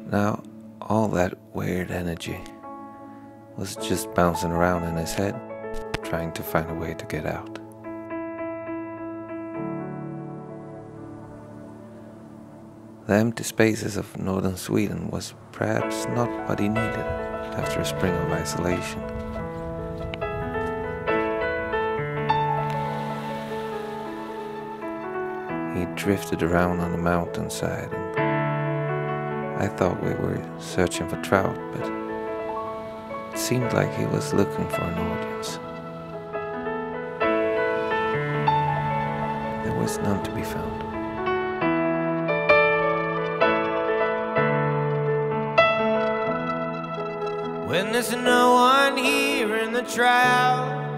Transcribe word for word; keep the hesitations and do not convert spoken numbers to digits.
Now, all that weird energy was just bouncing around in his head, trying to find a way to get out. The empty spaces of northern Sweden was perhaps not what he needed after a spring of isolation. He drifted around on the mountainside, and I thought we were searching for trout, but it seemed like he was looking for an audience. There was none to be found. When there's no one here in the trout,